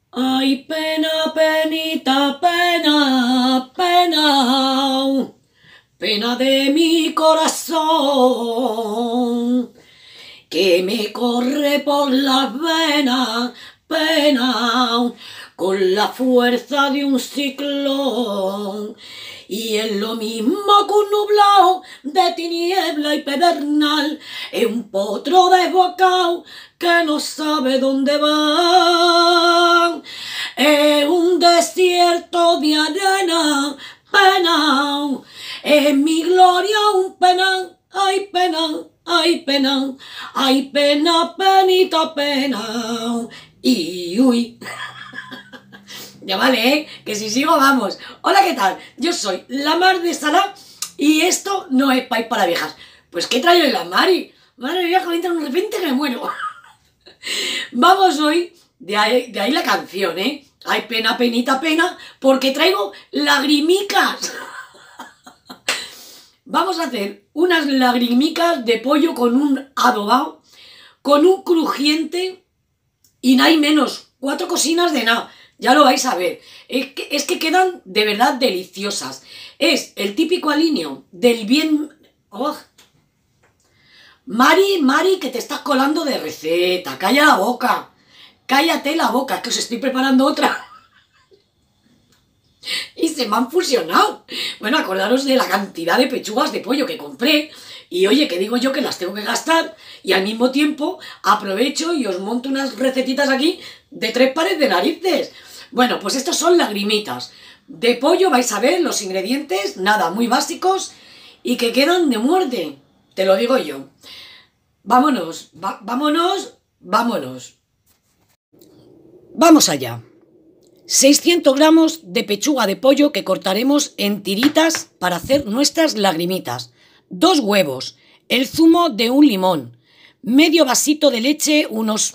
Ay, pena, penita, pena, pena, pena de mi corazón, que me corre por las venas, pena, con la fuerza de un ciclón. Y es lo mismo que un nublado de tiniebla y pedernal, es un potro desbocado que no sabe dónde va. Es un desierto de arena, pena, es mi gloria un penal, ay pena, ay pena, ay pena, penita, pena. Y uy. Ya vale, ¿eh? Que si sigo, vamos. Hola, ¿qué tal? Yo soy la Mar de Sala y esto no es país para viejas. Pues, ¿qué traigo en la Mari? Madre mía, que de repente que me muero. Vamos hoy, de ahí la canción, ¿eh? Ay, pena, penita, pena, porque traigo lagrimicas. Vamos a hacer unas lagrimicas de pollo con un adobado, con un crujiente y nada y menos, 4 cocinas de nada. Ya lo vais a ver. Es que quedan de verdad deliciosas. Es el típico alineo del bien... Oh. Mari, que te estás colando de receta. Calla la boca. Cállate la boca, es que os estoy preparando otra. Y se me han fusionado. Bueno, acordaros de la cantidad de pechugas de pollo que compré. Y oye, que digo yo que las tengo que gastar y al mismo tiempo aprovecho y os monto unas recetitas aquí de 3 pares de narices. Bueno, pues estos son lagrimitas. De pollo vais a ver los ingredientes, nada, muy básicos y que quedan de muerte. Te lo digo yo. Vámonos, vámonos, vámonos. Vamos allá. 600 gramos de pechuga de pollo que cortaremos en tiritas para hacer nuestras lagrimitas. 2 huevos, el zumo de un limón, medio vasito de leche, unos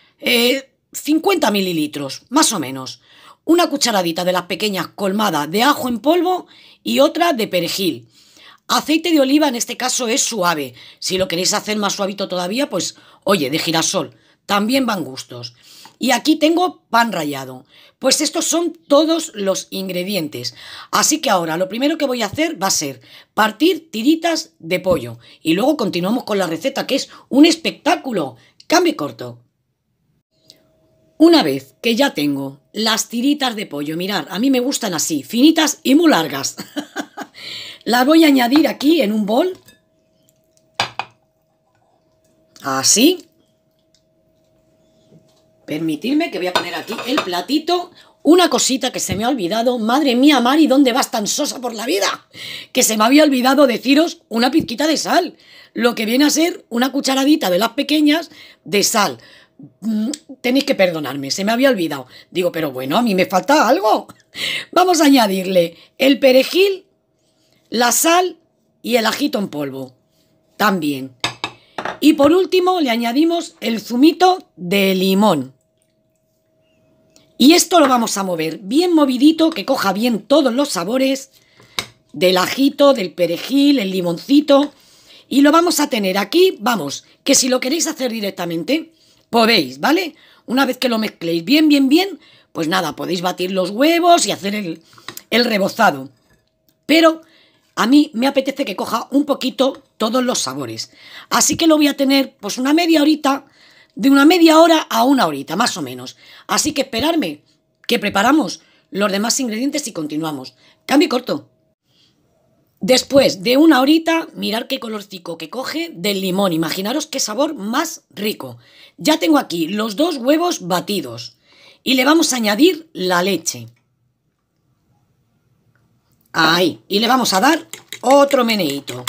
50 mililitros, más o menos. Una cucharadita de las pequeñas colmada de ajo en polvo y otra de perejil. Aceite de oliva en este caso es suave. Si lo queréis hacer más suavito todavía, pues oye, de girasol. También van gustos. Y aquí tengo pan rallado. Pues estos son todos los ingredientes. Así que ahora lo primero que voy a hacer va a ser partir tiritas de pollo. Y luego continuamos con la receta, que es un espectáculo. Cambio y corto. Una vez que ya tengo las tiritas de pollo, mirad, a mí me gustan así, finitas y muy largas. Las voy a añadir aquí en un bol. Así. Permitidme que voy a poner aquí el platito. Una cosita que se me ha olvidado. Madre mía, Mari, ¿dónde vas tan sosa por la vida? Que se me había olvidado deciros una pizquita de sal. Lo que viene a ser una cucharadita de las pequeñas de sal. Tenéis que perdonarme, se me había olvidado. Digo, pero bueno, a mí me falta algo. Vamos a añadirle el perejil, la sal y el ajito en polvo. También. Y por último le añadimos el zumito de limón. Y esto lo vamos a mover bien movidito, que coja bien todos los sabores del ajito, del perejil, el limoncito. Y lo vamos a tener aquí, vamos, que si lo queréis hacer directamente, podéis, ¿vale? Una vez que lo mezcléis bien, bien, bien, pues nada, podéis batir los huevos y hacer el rebozado. Pero a mí me apetece que coja un poquito todos los sabores. Así que lo voy a tener pues una media horita, de una media hora a una horita, más o menos. Así que esperarme que preparamos los demás ingredientes y continuamos. Cambio y corto. Después de una horita, mirad qué colorcico que coge del limón. Imaginaros qué sabor más rico. Ya tengo aquí los 2 huevos batidos. Y le vamos a añadir la leche. Ahí. Y le vamos a dar otro meneíto.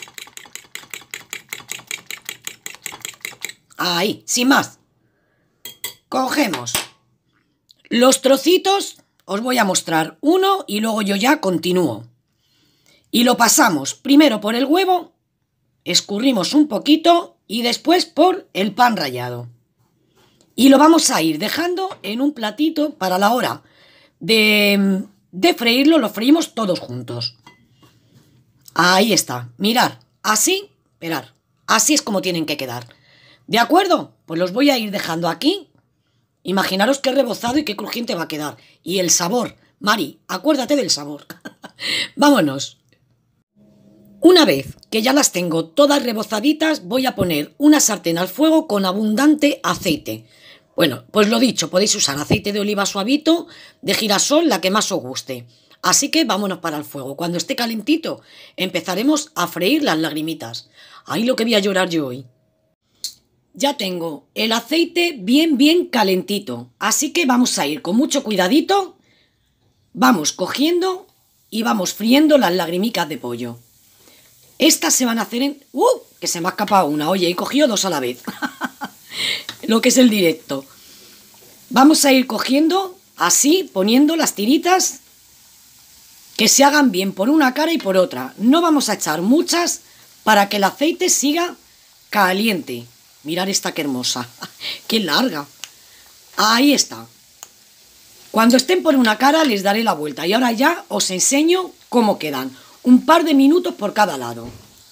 Ahí, sin más. Cogemos los trocitos. Os voy a mostrar uno y luego yo ya continúo. Y lo pasamos primero por el huevo, escurrimos un poquito y después por el pan rallado. Y lo vamos a ir dejando en un platito para la hora de freírlo, lo freímos todos juntos. Ahí está, mirad, así, esperad, así es como tienen que quedar. ¿De acuerdo? Pues los voy a ir dejando aquí Imaginaros qué rebozado y qué crujiente va a quedar. Y el sabor. Mari, acuérdate del sabor. Vámonos. Una vez que ya las tengo todas rebozaditas, voy a poner una sartén al fuego con abundante aceite. Bueno, pues lo dicho, podéis usar aceite de oliva suavito, de girasol, la que más os guste. Así que vámonos para el fuego. Cuando esté calentito, empezaremos a freír las lagrimitas. Ahí lo que voy a llorar yo hoy. Ya tengo el aceite bien calentito. Así que vamos a ir con mucho cuidadito. Vamos cogiendo y vamos friendo las lagrimicas de pollo. Estas se van a hacer en... que se me ha escapado una. Oye, he cogido dos a la vez. Lo que es el directo. Vamos a ir cogiendo así, poniendo las tiritas que se hagan bien por una cara y por otra. No vamos a echar muchas para que el aceite siga caliente. Mirad esta que hermosa. ¡Qué larga! Ahí está. Cuando estén por una cara les daré la vuelta. Y ahora ya os enseño cómo quedan. Un par de minutos por cada lado.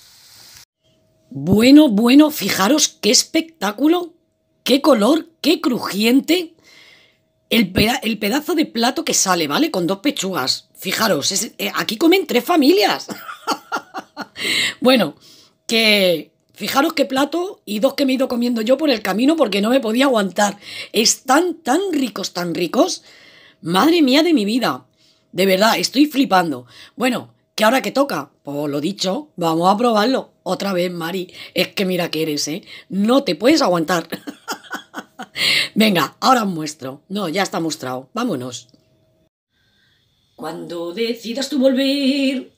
Bueno, fijaros qué espectáculo, qué color, qué crujiente. El pedazo de plato que sale, ¿vale? Con dos pechugas. Fijaros, aquí comen 3 familias. Bueno, que fijaros qué plato y 2 que me he ido comiendo yo por el camino porque no me podía aguantar. Están tan ricos. Madre mía de mi vida. De verdad, estoy flipando. Bueno, ¿qué ahora que toca? Pues lo dicho, vamos a probarlo. Otra vez, Mari. Es que mira que eres, ¿eh? No te puedes aguantar. Venga, ahora os muestro. No, ya está mostrado. Vámonos. Cuando decidas tú volver...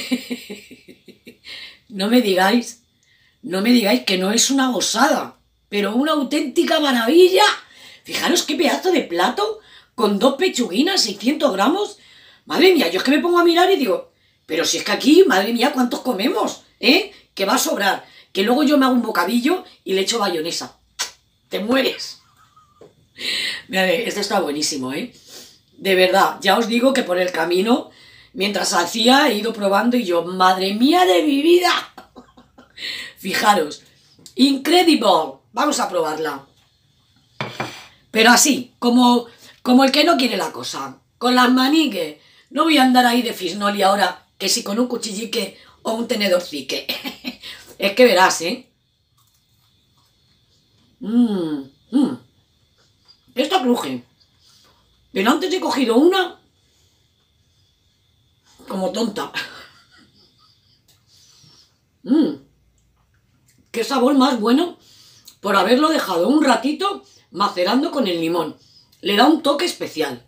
No me digáis que no es una gozada, pero una auténtica maravilla. Fijaros qué pedazo de plato con 2 pechuguinas, 600 gramos. Madre mía, yo es que me pongo a mirar y digo, pero si es que aquí, madre mía, ¿cuántos comemos? Que va a sobrar. Que luego yo me hago un bocadillo y le echo bayonesa. Te mueres. Mira, esto está buenísimo, De verdad, ya os digo que por el camino, mientras hacía, he ido probando y yo, madre mía de mi vida. Fijaros, incredible. Vamos a probarla. Pero así, como el que no quiere la cosa. Con las maniques. No voy a andar ahí de fisnoli ahora, que si con un cuchillique o un tenedorcique. Es que verás, Esta cruje. Pero antes he cogido una como tonta. Qué sabor más bueno por haberlo dejado un ratito macerando con el limón. Le da un toque especial.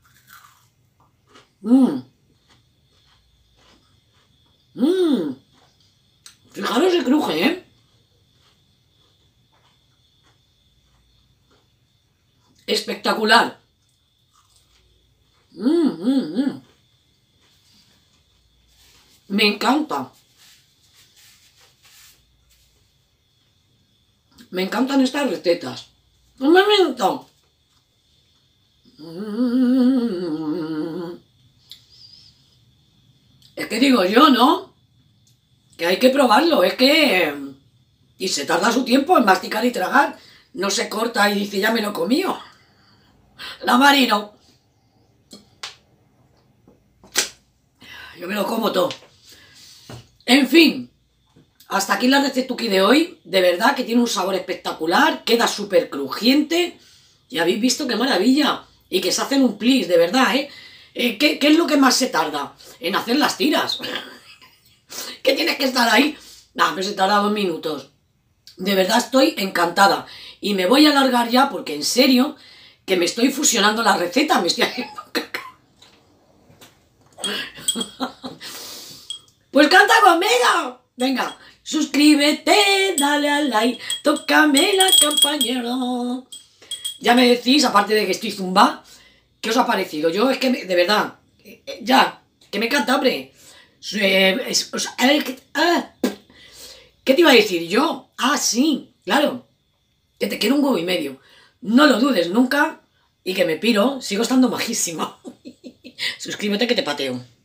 Fijaros si cruje, Espectacular. Me encanta. Me encantan estas recetas. Un momento. Es que digo yo, ¿no? Que hay que probarlo. Es que... Y se tarda su tiempo en masticar y tragar. No se corta y dice, ya me lo he comido. La Mari no. Yo me lo como todo. En fin. Hasta aquí la recetuki de hoy. De verdad que tiene un sabor espectacular. Queda súper crujiente. Y habéis visto qué maravilla. Y que se hacen un plis, de verdad, ¿Qué es lo que más se tarda? En hacer las tiras. ¿Qué tienes que estar ahí? Nah, pero se tarda 2 minutos. De verdad estoy encantada. Y me voy a alargar ya porque en serio que me estoy fusionando la receta. Me estoy haciendo caca. Pues canta conmigo. Venga, suscríbete, dale al like, tócame la campanera. Ya me decís, aparte de que estoy zumba, ¿qué os ha parecido? Yo es que, de verdad, ya, que me encanta, hombre. ¿Qué te iba a decir yo? Ah, sí, claro, que te quiero un huevo y medio. No lo dudes nunca y que me piro, sigo estando majísima. Suscríbete que te pateo.